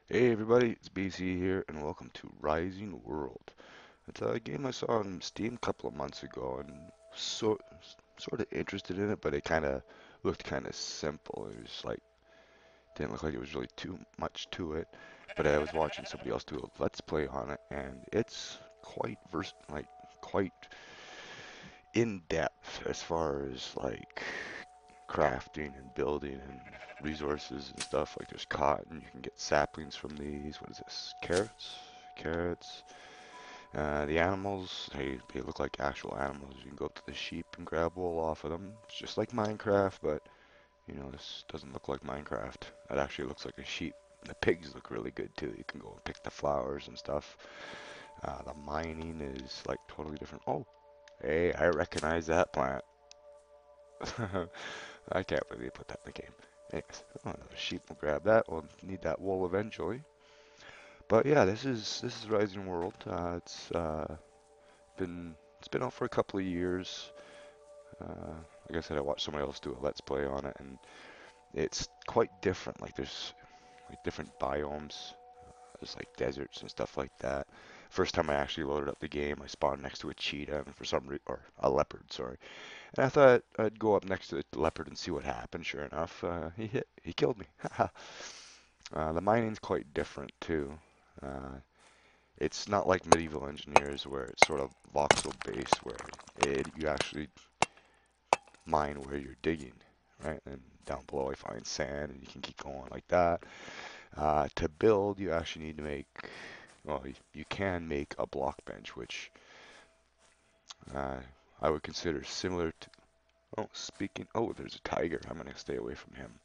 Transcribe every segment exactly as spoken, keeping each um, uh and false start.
Hey everybody, it's B C here, and welcome to Rising World. It's a game I saw on Steam a couple of months ago, and so sort of interested in it, but it kind of looked kind of simple. It was like didn't look like it was really too much to it. But I was watching somebody else do a Let's Play on it, and it's quite vers like quite in depth as far as like crafting and building and resources and stuff. Like there's cotton, you can get saplings from these. What is this? Carrots? Carrots. Uh, the animals, they, they look like actual animals. You can go up to the sheep and grab wool off of them. It's just like Minecraft, but you know, this doesn't look like Minecraft. It actually looks like a sheep. The pigs look really good too. You can go and pick the flowers and stuff. Uh, the mining is like totally different. Oh, hey, I recognize that plant. I can't believe they put that in the game. Anyways, oh, another sheep will grab that. We'll need that wool eventually. But yeah, this is this is Rising World. Uh, it's uh, been it's been out for a couple of years. Uh, like I said, I watched somebody else do a Let's Play on it, and it's quite different. Like there's like different biomes. There's like deserts and stuff like that. First time I actually loaded up the game, I spawned next to a cheetah, and for some reason, or a leopard, sorry. And I thought I'd go up next to the leopard and see what happened. Sure enough, uh, he hit, he killed me. uh, the mining's quite different too. Uh, it's not like medieval engineers where it's sort of voxel based, where it, you actually mine where you're digging, right? And down below I find sand, and you can keep going like that. Uh, to build, you actually need to make, well, you, you can make a block bench, which uh, I would consider similar to, oh, speaking, oh, there's a tiger. I'm gonna stay away from him.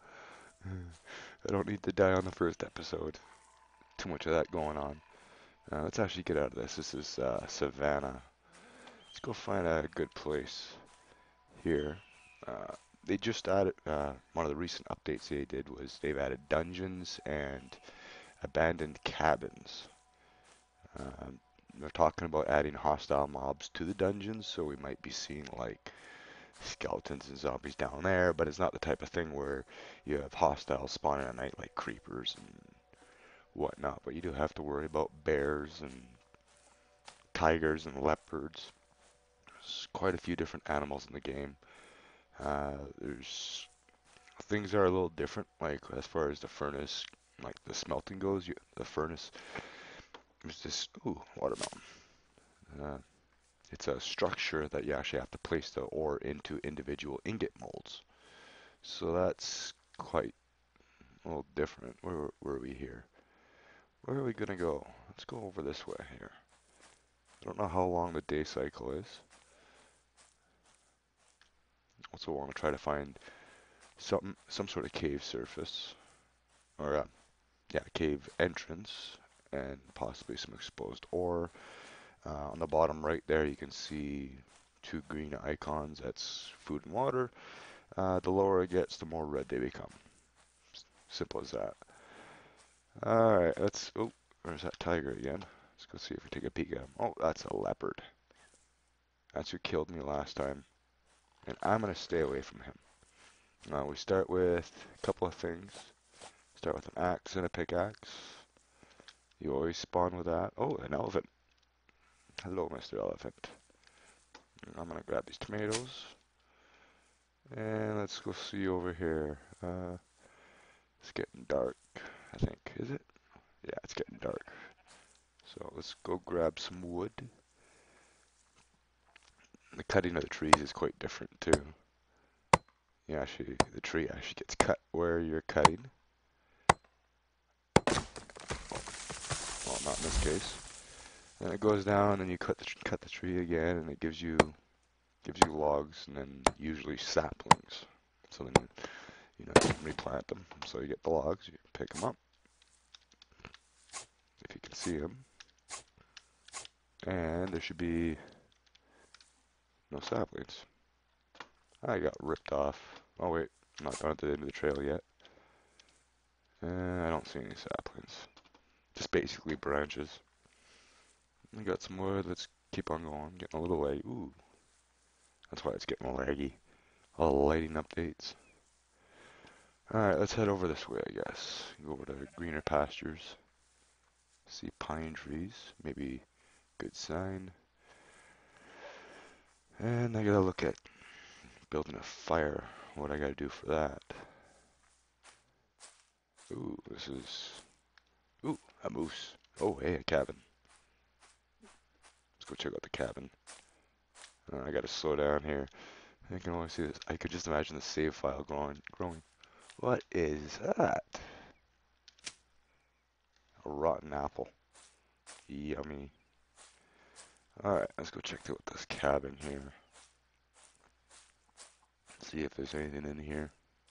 I don't need to die on the first episode. Too much of that going on. Uh, let's actually get out of this. This is uh, Savannah. Let's go find a good place here. Uh, they just added, uh, one of the recent updates they did was they've added dungeons and abandoned cabins. Um, they're talking about adding hostile mobs to the dungeons, so we might be seeing like skeletons and zombies down there, but it's not the type of thing where you have hostiles spawning at night like creepers and whatnot, but you do have to worry about bears and tigers and leopards. There's quite a few different animals in the game. Uh, there's things are a little different, like as far as the furnace, like the smelting goes. You, the furnace is this, ooh, watermelon. Uh, it's a structure that you actually have to place the ore into individual ingot molds. So that's quite a little different. Where, where are we here? Where are we gonna go? Let's go over this way here. I don't know how long the day cycle is. Also want to try to find some some sort of cave surface, or uh, yeah, cave entrance, and possibly some exposed ore. Uh, on the bottom right there, you can see two green icons. That's food and water. Uh, the lower it gets, the more red they become. Simple as that. All right, let's. Oh, there's that tiger again. Let's go see if we take a peek at him. Oh, that's a leopard. That's who killed me last time, and I'm gonna stay away from him. Uh, we start with a couple of things. Start with an axe and a pickaxe. You always spawn with that. Oh, an elephant. Hello, Mister Elephant. I'm gonna grab these tomatoes. And let's go see over here. Uh, it's getting dark, I think. Is it? Yeah, it's getting dark. So let's go grab some wood. The cutting of the trees is quite different too. Yeah, actually, the tree actually gets cut where you're cutting. Well, not in this case. Then it goes down, and you cut the cut the tree again, and it gives you gives you logs, and then usually saplings. So then you know you can replant them. So you get the logs, you pick them up if you can see them, and there should be no saplings. I got ripped off. Oh wait, I'm not done at the end of the trail yet. Uh, I don't see any saplings. Just basically branches. I got some wood. Let's keep on going. Getting a little late. Ooh, that's why it's getting laggy. All the lighting updates. Alright, let's head over this way, I guess. Go over to greener pastures. See pine trees, maybe good sign. And I gotta look at building a fire. What I gotta do for that? Ooh, this is... Ooh, a moose. Oh, hey, a cabin. Let's go check out the cabin. Uh, I gotta slow down here. I can only see this. I could just imagine the save file growing. growing. What is that? A rotten apple. Yummy. Alright, let's go check out this cabin here. See if there's anything in here.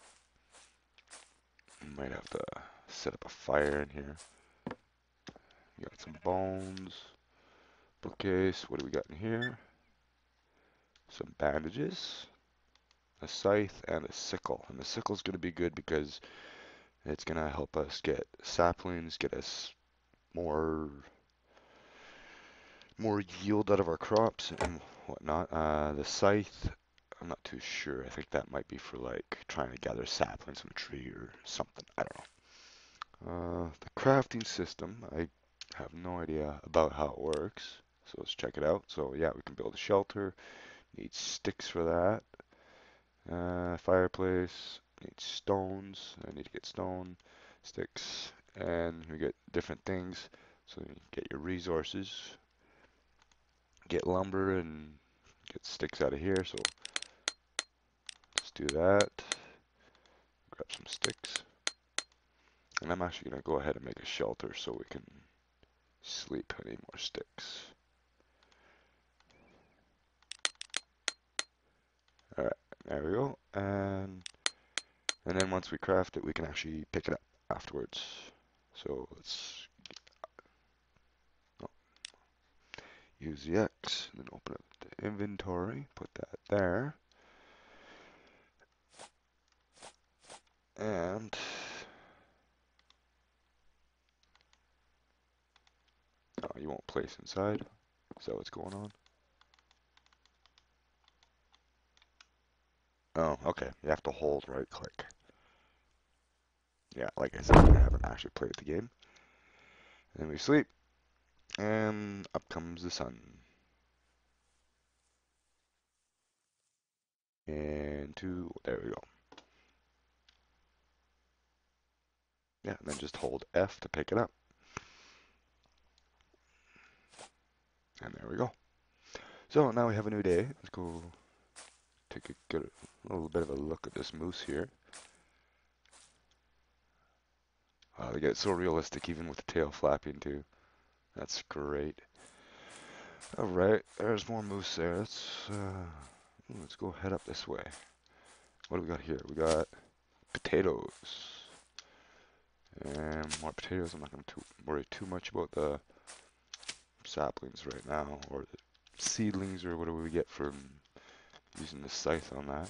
Might have to set up a fire in here. We got some bones. Bookcase. What do we got in here? Some bandages. A scythe and a sickle. And the sickle's going to be good because it's going to help us get saplings, get us more more yield out of our crops and whatnot. Uh, the scythe, I'm not too sure. I think that might be for like trying to gather saplings from a tree or something. I don't know. Uh, the crafting system, I have no idea about how it works. So let's check it out. So yeah, we can build a shelter. Need sticks for that. Uh, fireplace. Need stones. I need to get stone, sticks, and we get different things. So you get your resources. Get lumber and get sticks out of here. So let's do that. Grab some sticks. And I'm actually going to go ahead and make a shelter so we can sleep. I need more sticks. Alright, there we go. And and then once we craft it, we can actually pick it up afterwards. So let's oh, use the X, and then open up the inventory, put that there. And oh, you won't place inside. Is that what's going on? Oh, okay. You have to hold right click. Yeah, like I said, I haven't actually played the game. And we sleep, and up comes the sun. And two, there we go. Yeah, and then just hold F to pick it up. And there we go. So now we have a new day. Let's go take a good, a little bit of a look at this moose here. Wow, they get so realistic even with the tail flapping too. That's great. Alright, there's more moose there. Let's, uh, let's go head up this way. What do we got here? We got potatoes. And more potatoes. I'm not going to worry too much about the saplings right now, or the seedlings, or what do we get from using the scythe on that.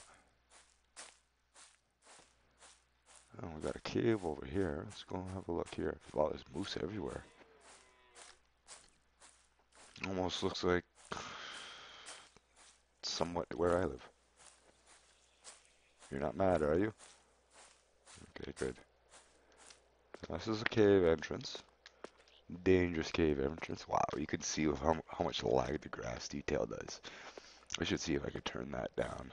Oh, we got a cave over here. Let's go have a look here. Wow, there's moose everywhere. Almost looks like somewhat where I live. You're not mad, are you? Okay, good. This is a cave entrance. Dangerous cave entrance. Wow, you can see with how, how much lag the grass detail does. I should see if I could turn that down.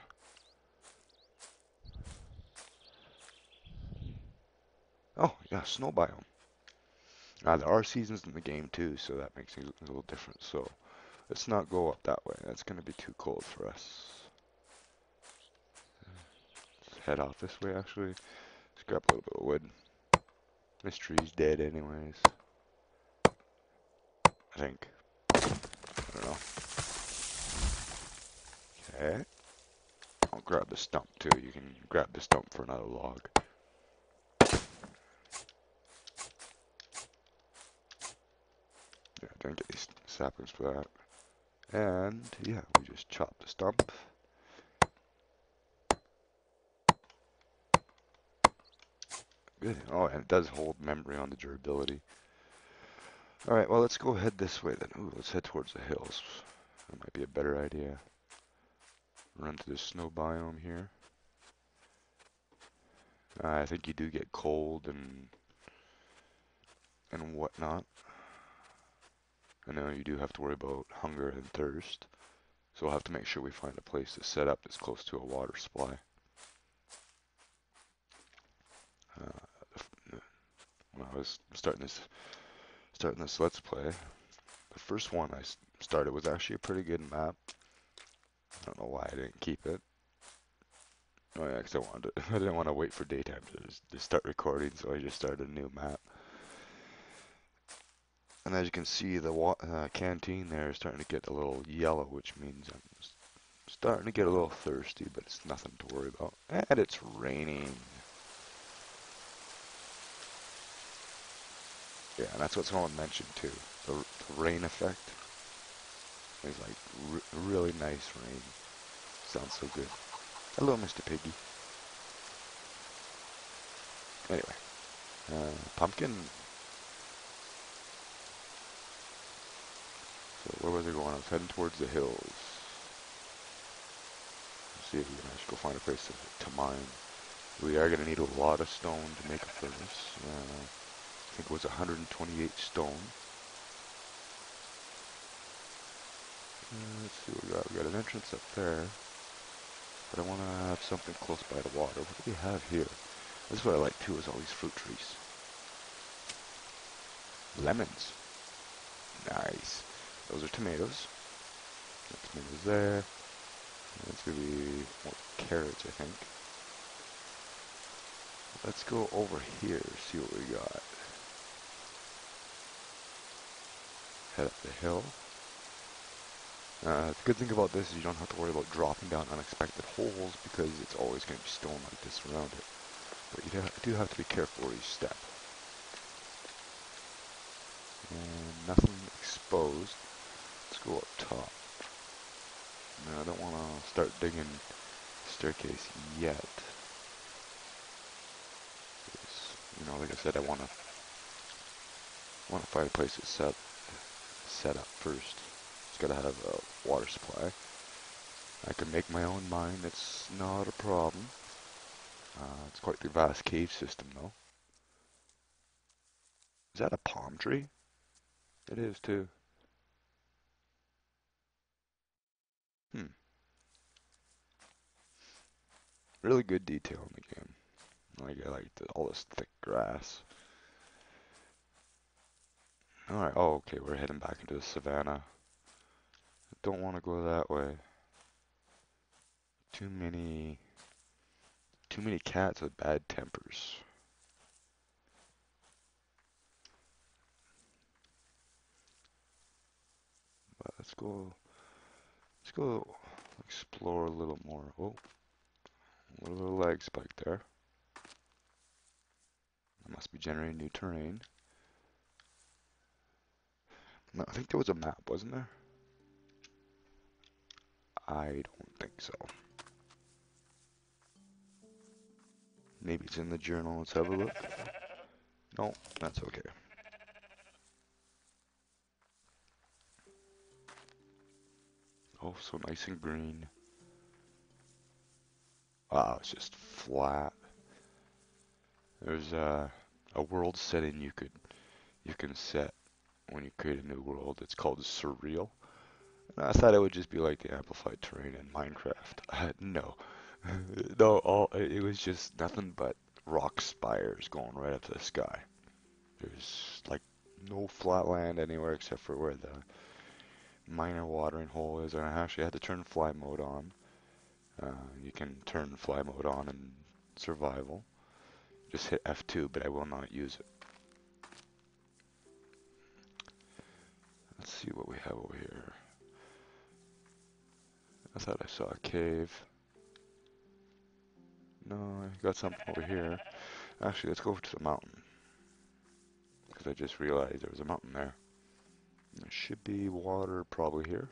Oh, yeah, snow biome. Uh, there are seasons in the game too, so that makes it a little different. So let's not go up that way. That's going to be too cold for us. Let's head off this way, actually. Let's grab a little bit of wood. This tree's dead anyways. I think. I don't know. Okay. I'll grab the stump too. You can grab the stump for another log. Yeah, didn't get these saplings for that. And yeah, we just chop the stump. Good. Oh, and it does hold memory on the durability. Alright, well, let's go head this way then. Ooh, let's head towards the hills. That might be a better idea. Run to the snow biome here. Uh, I think you do get cold and and whatnot. I know you do have to worry about hunger and thirst, so we'll have to make sure we find a place to set up that's close to a water supply. Uh, when I was starting this starting this Let's Play, the first one I started was actually a pretty good map. I don't know why I didn't keep it. Oh yeah, 'cause I wanted to, I didn't want to wait for daytime to, just, to start recording, so I just started a new map. And as you can see, the wa uh, canteen there is starting to get a little yellow, which means I'm starting to get a little thirsty, but it's nothing to worry about. And it's raining. Yeah, and that's what someone mentioned too. The, the rain effect is like r really nice rain. Sounds so good. Hello, Mister Piggy. Anyway, uh, pumpkin. So where was I going? I was heading towards the hills. Let's see if we can actually go find a place to, to mine. We are going to need a lot of stone to make a furnace. Uh, I think it was one hundred twenty-eight stone. Uh, let's see what we got. We got an entrance up there. But I want to have something close by the water. What do we have here? This is what I like too, is all these fruit trees. Lemons. Nice. Those are tomatoes. Got tomatoes there. That's going to be more carrots, I think. Let's go over here, see what we got. Head up the hill. Uh, the good thing about this is you don't have to worry about dropping down unexpected holes because it's always going to be stone like this around it. But you do have to be careful where you step. And nothing exposed. Let's go up top. Now I don't want to start digging the staircase yet. You know, like I said, I want to want to find a place to set set up first. It's got to have a water supply. I can make my own mine. It's not a problem. Uh, it's quite the vast cave system, though. Is that a palm tree? It is too. Hmm. Really good detail in the game. Like I like the, all this thick grass. All right. Oh, okay. We're heading back into the savannah. Don't want to go that way. Too many. Too many cats with bad tempers. But let's go. Let's go explore a little more. Oh, what are the leg spike there? It must be generating new terrain. No, I think there was a map, wasn't there? I don't think so. Maybe it's in the journal. Let's have a look. No, that's okay. Oh, so nice and green. Wow, it's just flat. There's a a world setting you could you can set when you create a new world. It's called surreal. And I thought it would just be like the amplified terrain in Minecraft. Uh, no, no, all it was just nothing but rock spires going right up to the sky. There's like no flat land anywhere except for where the minor watering hole is. And I actually had to turn fly mode on. Uh, you can turn fly mode on in survival. Just hit F two, but I will not use it. Let's see what we have over here. I thought I saw a cave. No, I got something over here. Actually, let's go to the mountain. Because I just realized there was a mountain there. There should be water probably here.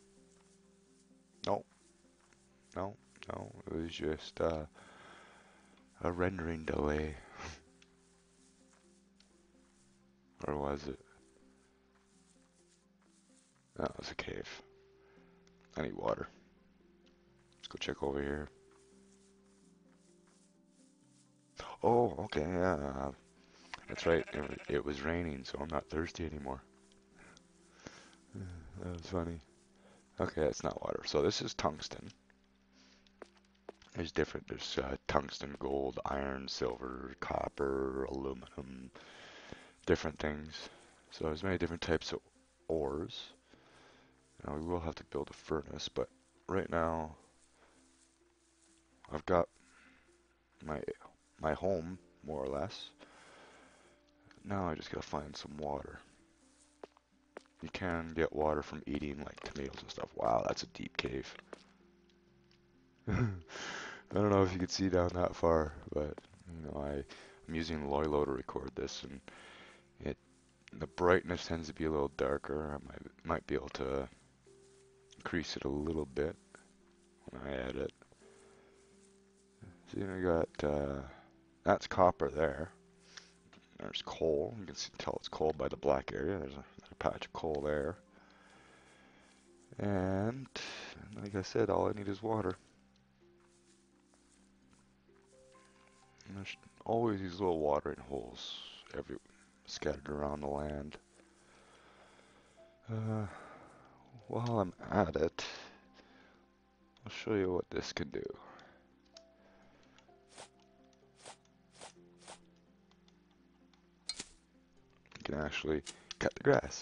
No, no, no. It was just uh, a rendering delay. Or was it? No, it was a cave. I need water. Let's go check over here. Oh, okay, yeah. That's right. It, it was raining, so I'm not thirsty anymore. That was funny. Okay, that's not water. So this is tungsten. There's different, there's uh, tungsten, gold, iron, silver, copper, aluminum, different things. So there's many different types of ores. Now we will have to build a furnace, but right now I've got my my home, more or less. Now I just gotta find some water. You can get water from eating like tomatoes and stuff. Wow, that's a deep cave. I don't know if you can see down that far, but you know, I I'm using Loilo to record this, and it the brightness tends to be a little darker. I might might be able to increase it a little bit when I edit. So I got uh, that's copper there. There's coal. You can see, tell it's coal by the black area. There's a, there's a patch of coal there. And like I said, all I need is water. And there's always these little watering holes every scattered around the land. Uh, while I'm at it, I'll show you what this can do. You can actually cut the grass.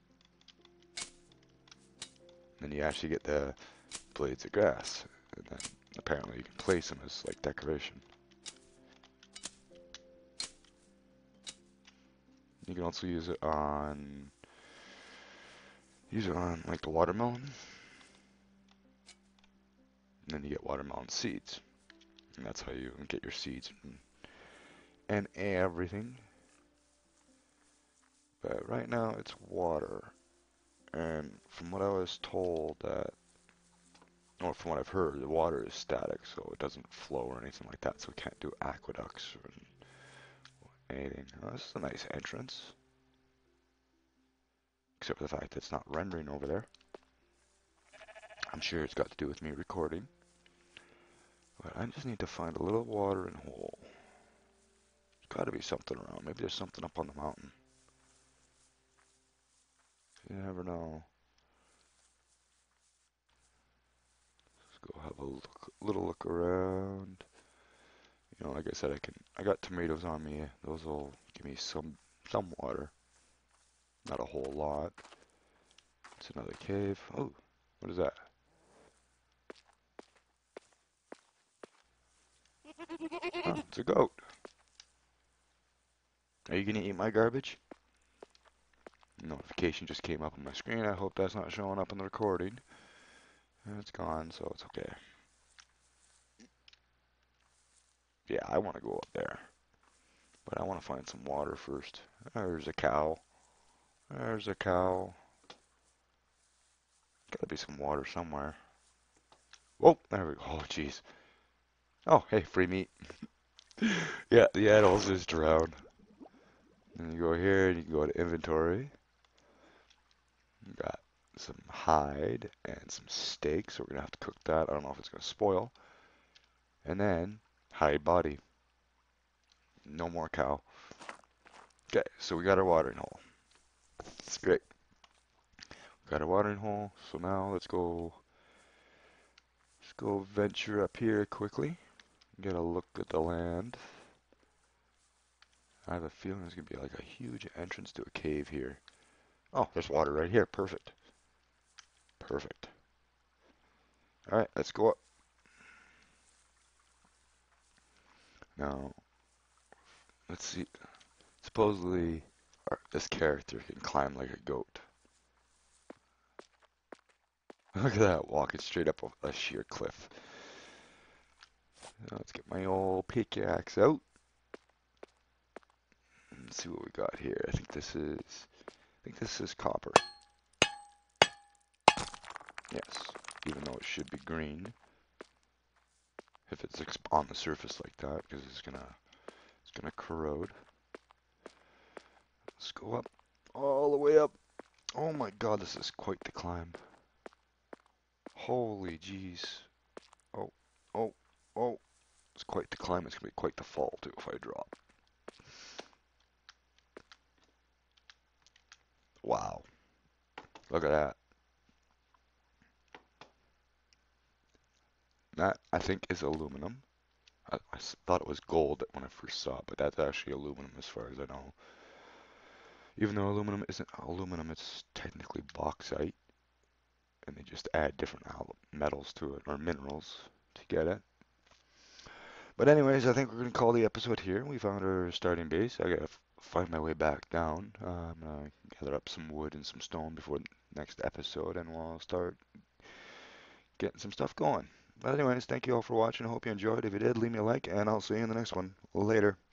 Then you actually get the blades of grass. And then apparently you can place them as like decoration. You can also use it on use it on like the watermelon. And then you get watermelon seeds. And that's how you get your seeds and, and everything. But right now it's water. And from what I was told that, or from what I've heard, the water is static, so it doesn't flow or anything like that, so we can't do aqueducts or anything. Oh, this is a nice entrance. Except for the fact that it's not rendering over there. I'm sure it's got to do with me recording. But I just need to find a little watering hole. There's got to be something around. Maybe there's something up on the mountain. You never know. Let's go have a look, little look around. You know, like I said, I can. I got tomatoes on me. Those will give me some some water. Not a whole lot. It's another cave. Oh, what is that? Oh, it's a goat. Are you gonna eat my garbage? Notification just came up on my screen. I hope that's not showing up in the recording. And it's gone, so it's okay. Yeah, I want to go up there. But I want to find some water first. There's a cow. There's a cow. Gotta be some water somewhere. Oh, there we go. Oh, jeez. Oh, hey, free meat. Yeah, the animals just drown. And you go here, and you can go to inventory. You got some hide and some steak, so we're gonna have to cook that. I don't know if it's gonna spoil. And then hide body. No more cow. Okay, so we got our watering hole. It's great. We got our watering hole. So now let's go. Let's go venture up here quickly. Get a look at the land. I have a feeling there's gonna be like a huge entrance to a cave here. Oh, there's water right here. Perfect. Perfect. All right, let's go up. Now, let's see. Supposedly, our, this character can climb like a goat. Look at that, walking straight up a, a sheer cliff. Now let's get my old pickaxe out. And see what we got here. I think this is, I think this is copper. Yes, even though it should be green. If it's on the surface like that, because it's gonna, it's gonna corrode. Let's go up, all the way up. Oh my God, this is quite the climb. Holy jeez. Oh, oh, oh. It's quite the climb. It's gonna be quite the fall too if I drop. Wow. Look at that. That, I think, is aluminum. I, I s- thought it was gold when I first saw it, but that's actually aluminum as far as I know. Even though aluminum isn't aluminum, it's technically bauxite, and they just add different al- metals to it, or minerals, to get it. But anyways, I think we're going to call the episode here. We found our starting base. I gotta f- find my way back down. Uh, I'm gonna gather up some wood and some stone before the next episode, and we'll start getting some stuff going. But anyways, thank you all for watching. I hope you enjoyed. If you did, leave me a like, and I'll see you in the next one. Later.